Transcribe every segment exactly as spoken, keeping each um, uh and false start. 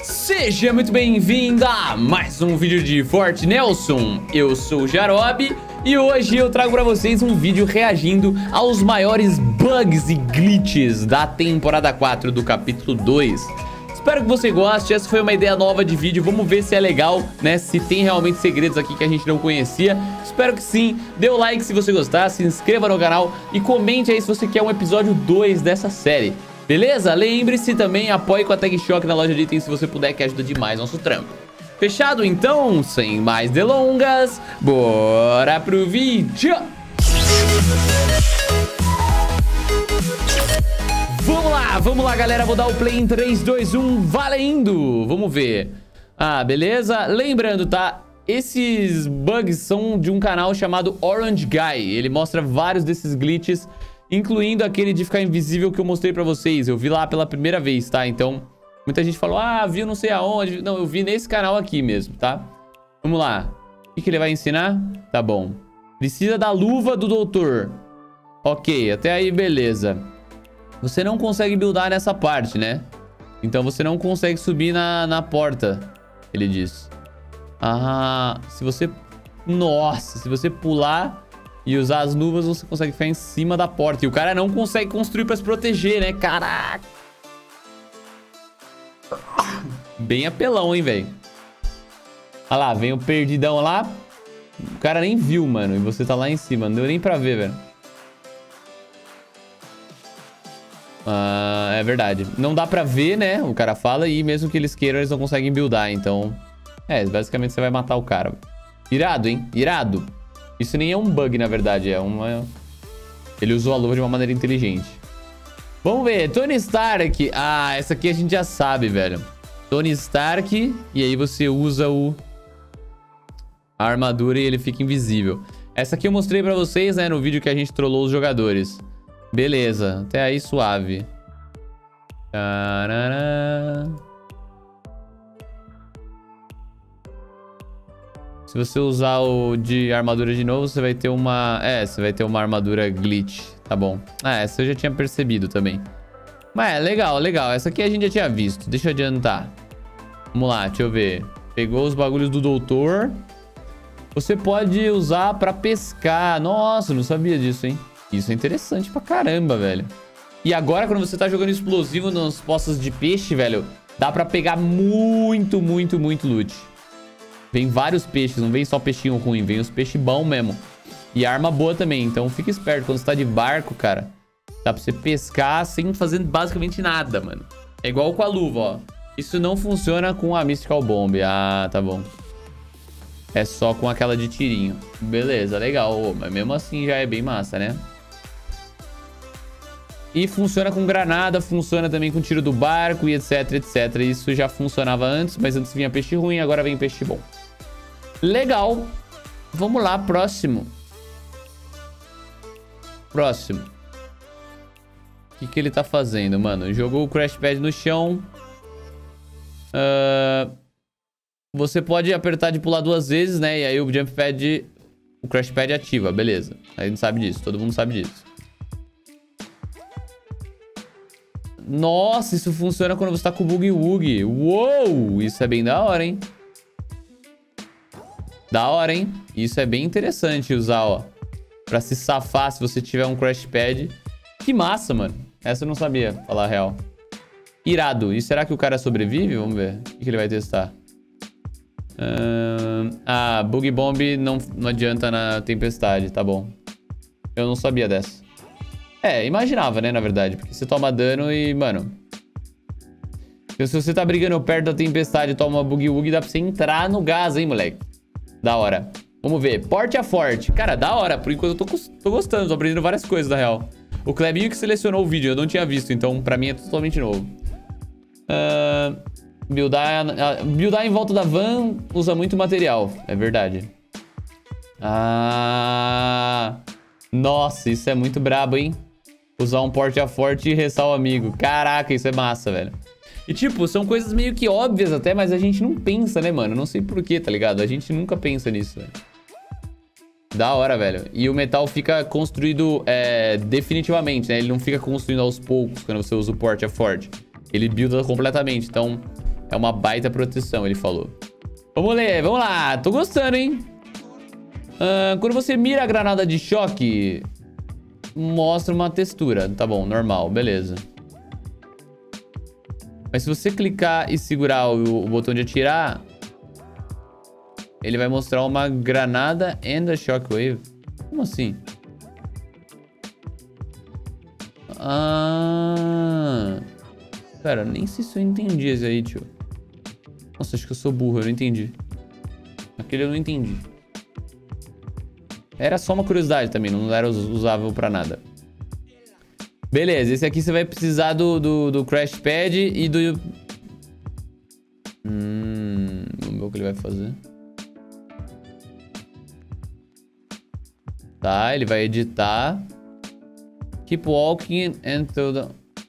Seja muito bem-vindo a mais um vídeo de Forte Nelson. Eu sou o Jarob e hoje eu trago pra vocês um vídeo reagindo aos maiores bugs e glitches da temporada quatro do capítulo dois. Espero que você goste, essa foi uma ideia nova de vídeo, vamos ver se é legal, né? Se tem realmente segredos aqui que a gente não conhecia. Espero que sim, dê o like se você gostar, se inscreva no canal e comente aí se você quer um episódio dois dessa série. Beleza? Lembre-se também, apoie com a Tag Shock na loja de itens se você puder, que ajuda demais nosso trampo. Fechado então? Sem mais delongas, bora pro vídeo! Vamos lá, vamos lá galera, vou dar o play em três, dois, um, valendo! Vamos ver. Ah, beleza? Lembrando, tá? Esses bugs são de um canal chamado Orange Guy. Ele mostra vários desses glitches, incluindo aquele de ficar invisível que eu mostrei pra vocês. Eu vi lá pela primeira vez, tá? Então, muita gente falou, ah, viu não sei aonde. Não, eu vi nesse canal aqui mesmo, tá? Vamos lá. O que, que ele vai ensinar? Tá bom. Precisa da luva do doutor. Ok, até aí beleza. Você não consegue buildar nessa parte, né? Então você não consegue subir na, na porta, ele diz. Ah, se você... Nossa, se você pular e usar as luvas, você consegue ficar em cima da porta. E o cara não consegue construir pra se proteger, né? Caraca! Bem apelão, hein, velho? Olha lá, vem o perdidão lá. O cara nem viu, mano. E você tá lá em cima. Não deu nem pra ver, velho. Ah, é verdade. Não dá pra ver, né? O cara fala. E mesmo que eles queiram, eles não conseguem buildar. Então, é, basicamente você vai matar o cara. Irado, hein? Irado. Isso nem é um bug, na verdade. É uma... Ele usou a luva de uma maneira inteligente. Vamos ver. Tony Stark. Ah, essa aqui a gente já sabe, velho. Tony Stark. E aí você usa o... a armadura e ele fica invisível. Essa aqui eu mostrei pra vocês, né? No vídeo que a gente trollou os jogadores. Beleza. Até aí suave. Tarará. Se você usar o de armadura de novo, você vai ter uma... É, você vai ter uma armadura glitch. Tá bom. Ah, essa eu já tinha percebido também. Mas é, legal, legal. Essa aqui a gente já tinha visto. Deixa eu adiantar. Vamos lá, deixa eu ver. Pegou os bagulhos do doutor. Você pode usar pra pescar. Nossa, não sabia disso, hein? Isso é interessante pra caramba, velho. E agora, quando você tá jogando explosivo nos poços de peixe, velho, dá pra pegar muito, muito, muito loot. Vem vários peixes, não vem só peixinho ruim, vem os peixes bons mesmo. E arma boa também, então fica esperto. Quando você tá de barco, cara, dá pra você pescar sem fazer basicamente nada, mano. É igual com a luva, ó. Isso não funciona com a Mystical Bomb. Ah, tá bom. É só com aquela de tirinho. Beleza, legal. Oh, mas mesmo assim já é bem massa, né? E funciona com granada, funciona também com tiro do barco e etc, etc. Isso já funcionava antes, mas antes vinha peixe ruim, agora vem peixe bom. Legal. Vamos lá, próximo. Próximo. O que, que ele tá fazendo, mano? Jogou o Crash Pad no chão. Uh, você pode apertar de pular duas vezes, né? E aí o Jump Pad... O Crash Pad ativa, beleza. A gente sabe disso, todo mundo sabe disso. Nossa, isso funciona quando você tá com o Boogie Woogie. Uou! Isso é bem da hora, hein? Da hora, hein? Isso é bem interessante usar, ó. Pra se safar se você tiver um Crash Pad. Que massa, mano. Essa eu não sabia, falar a real. Irado. E será que o cara sobrevive? Vamos ver. O que ele vai testar? Uh... Ah, Boogie Bomb não, não adianta na tempestade. Tá bom. Eu não sabia dessa. É, imaginava, né, na verdade. Porque você toma dano e, mano... Se você tá brigando perto da tempestade e toma uma Boogie Woogie, dá pra você entrar no gás, hein, moleque? Da hora. Vamos ver. Porte a forte. Cara, da hora. Por enquanto eu tô, tô gostando. Tô aprendendo várias coisas, na real. O Clebinho que selecionou o vídeo. Eu não tinha visto, então pra mim é totalmente novo. Uh, buildar, uh, buildar em volta da van usa muito material. É verdade. Ah... Nossa, isso é muito brabo, hein? Usar um porte a forte e restar o amigo. Caraca, isso é massa, velho. E tipo, são coisas meio que óbvias até, mas a gente não pensa, né, mano? Não sei porquê, tá ligado? A gente nunca pensa nisso, velho. Da hora, velho. E o metal fica construído é, definitivamente, né? Ele não fica construindo aos poucos quando você usa o porte a forte. Ele builda completamente. Então, É uma baita proteção, ele falou. Vamos ler, vamos lá. Tô gostando, hein? Uh, quando você mira a granada de choque, mostra uma textura. Tá bom, normal, beleza. Mas se você clicar e segurar o, o botão de atirar, ele vai mostrar uma granada and a shockwave. Como assim? Ah... Cara, nem sei se eu entendi esse aí, tio. Nossa, acho que eu sou burro, eu não entendi. Aquele eu não entendi. Era só uma curiosidade também, não era usável pra nada. Beleza, esse aqui você vai precisar do, do, do Crash Pad e do... Hum... Vamos ver o que ele vai fazer. Tá, ele vai editar. Keep walking until the...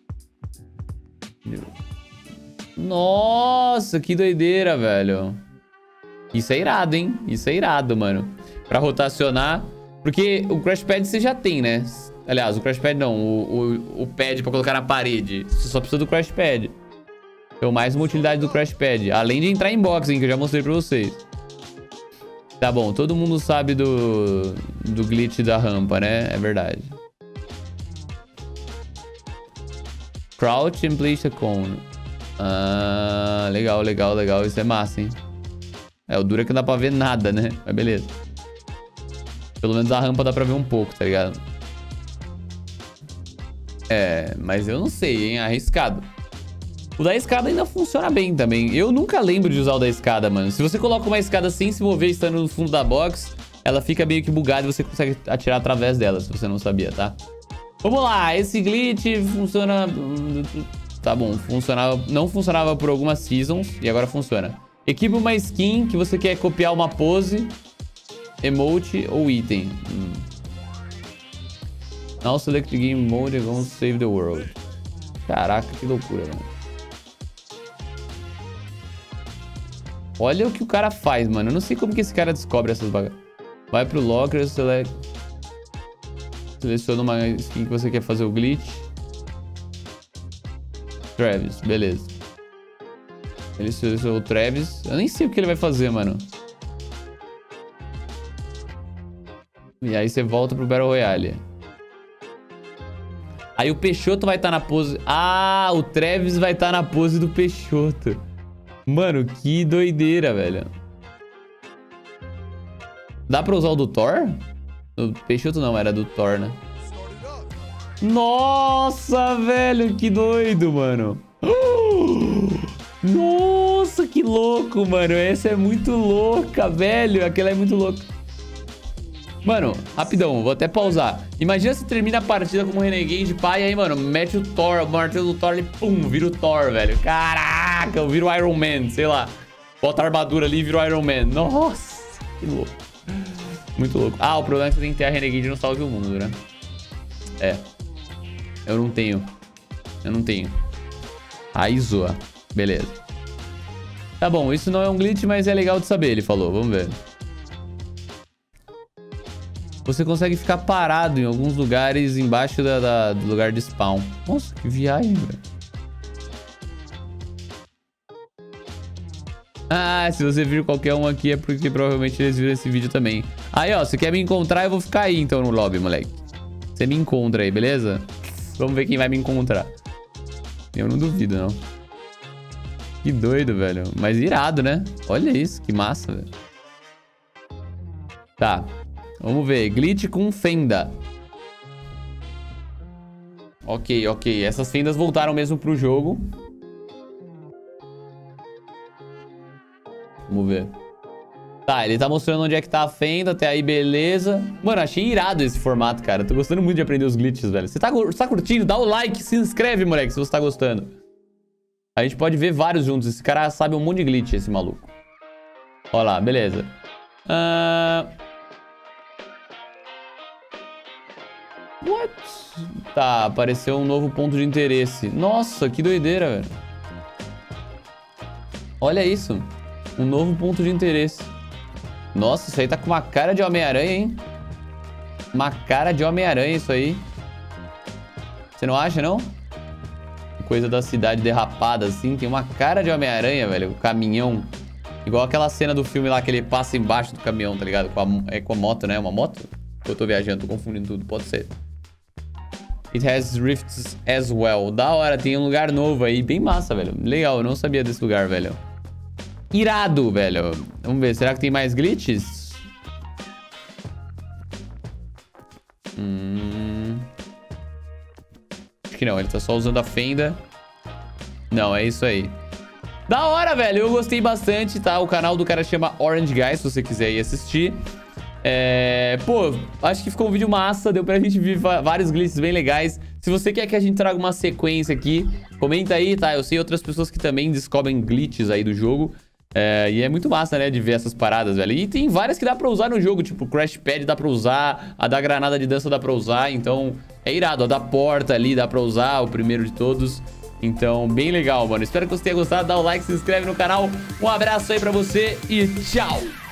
Nossa, que doideira, velho. Isso é irado, hein? Isso é irado, mano. Pra rotacionar. Porque o Crash Pad você já tem, né? Aliás, o Crash Pad não. O, o, o pad pra colocar na parede. Você só precisa do Crash Pad. Então, mais uma utilidade do Crash Pad. Além de entrar em boxing, que eu já mostrei pra vocês. Tá bom, todo mundo sabe do, do glitch da rampa, né? É verdade. Crouch and place a cone. Ah, legal, legal, legal. Isso é massa, hein? É, o duro é que não dá pra ver nada, né? Mas beleza. Pelo menos a rampa dá pra ver um pouco, tá ligado? É, mas eu não sei, hein? Arriscado. O da escada ainda funciona bem também. Eu nunca lembro de usar o da escada, mano. Se você coloca uma escada sem se mover estando no fundo da box, ela fica meio que bugada e você consegue atirar através dela, se você não sabia, tá? Vamos lá, esse glitch funciona... Tá bom, funcionava... não funcionava por algumas seasons e agora funciona. Equipe uma skin que você quer copiar uma pose, emote ou item. Hum. Now select game mode and go save the world. Caraca, que loucura, mano. Olha o que o cara faz, mano. Eu não sei como que esse cara descobre essas bagaças. Vai pro locker, select... seleciona uma skin que você quer fazer o glitch. Travis, beleza. Ele selecionou o Travis. Eu nem sei o que ele vai fazer, mano. E aí você volta pro Battle Royale. Aí o Peixoto vai estar tá na pose... Ah, o Travis vai estar tá na pose do Peixoto. Mano, que doideira, velho. Dá pra usar o do Thor? O Peixoto não, era do Thor, né? Nossa, velho, que doido, mano. Nossa, que louco, mano. Essa é muito louca, velho. Aquela é muito louca. Mano, rapidão, vou até pausar. Imagina se termina a partida como Renegade, pá, e aí, mano, mete o Thor, o martelo do Thor e pum, vira o Thor, velho. Caraca, eu viro o Iron Man, sei lá. Bota a armadura ali e vira o Iron Man. Nossa, que louco. Muito louco. Ah, o problema é que você tem que ter a Renegade no Salve o Mundo, né? É. Eu não tenho. Eu não tenho. Aí zoa. Beleza. Tá bom, isso não é um glitch, mas é legal de saber, ele falou. Vamos ver. Você consegue ficar parado em alguns lugares embaixo da, da, do lugar de spawn. Nossa, que viagem, velho. Ah, se você vir qualquer um aqui é porque provavelmente eles viram esse vídeo também. Aí, ó, você quer me encontrar, eu vou ficar aí então no lobby, moleque. Você me encontra aí, beleza? Vamos ver quem vai me encontrar. Eu não duvido, não. Que doido, velho. Mas irado, né? Olha isso, que massa, velho. Tá. Vamos ver. Glitch com fenda. Ok, ok. Essas fendas voltaram mesmo pro jogo. Vamos ver. Tá, ele tá mostrando onde é que tá a fenda. Até aí, beleza. Mano, achei irado esse formato, cara. Tô gostando muito de aprender os glitches, velho. Você tá, você tá curtindo? Dá o like, se inscreve, moleque, se você tá gostando. A gente pode ver vários juntos. Esse cara sabe um monte de glitch, esse maluco. Ó lá, beleza. Ahn... Uh... What? Tá, apareceu um novo ponto de interesse. Nossa, que doideira, velho. Olha isso. Um novo ponto de interesse. Nossa, isso aí tá com uma cara de Homem-Aranha, hein? Uma cara de Homem-Aranha isso aí. Você não acha, não? coisa da cidade derrapada, assim. Tem uma cara de Homem-Aranha, velho. O caminhão. Igual aquela cena do filme lá que ele passa embaixo do caminhão, tá ligado? Com a, é com a moto, né? Uma moto? Eu tô viajando, tô confundindo tudo. Pode ser. It has rifts as well. Da hora, tem um lugar novo aí. Bem massa, velho. Legal, eu não sabia desse lugar, velho. Irado, velho. Vamos ver, será que tem mais glitches? Hum... Acho que não, ele tá só usando a fenda. Não, é isso aí. Da hora, velho. Eu gostei bastante, tá? O canal do cara chama Orange Guy, se você quiser ir assistir. É... Pô, acho que ficou um vídeo massa. Deu pra gente ver vários glitches bem legais. Se você quer que a gente traga uma sequência aqui, comenta aí, tá? Eu sei outras pessoas que também descobrem glitches aí do jogo. É, e é muito massa, né, de ver essas paradas, velho. E tem várias que dá pra usar no jogo, tipo, Crash Pad dá pra usar, a da granada de dança dá pra usar, então é irado. A da porta ali dá pra usar, o primeiro de todos. Então, bem legal, mano. Espero que você tenha gostado, dá o like, se inscreve no canal. Um abraço aí pra você e tchau!